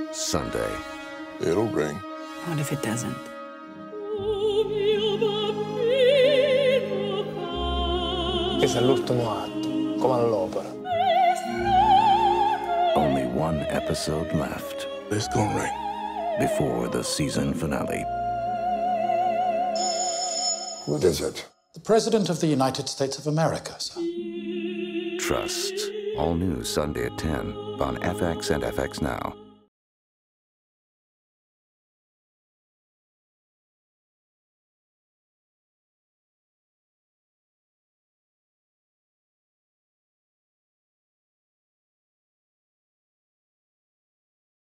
Sunday. It'll ring. What if it doesn't? Questo è l'ultimo atto, come all'opera. Only one episode left It's gonna ring. before the season finale. What is it? The President of the United States of America, sir. Trust. All new Sunday at 10 on FX and FX Now.